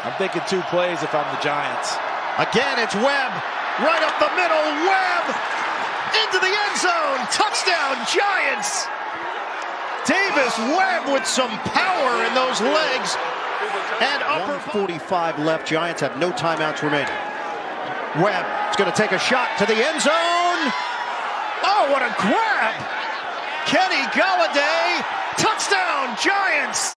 I'm thinking 2 plays if I'm the Giants. Again, it's Webb. Right up the middle. Webb into the end zone. Touchdown, Giants. Davis Webb with some power in those legs. And upper 45 left. Giants have no timeouts remaining. Webb is going to take a shot to the end zone. Oh, what a grab. Kenny Golladay. Touchdown, Giants.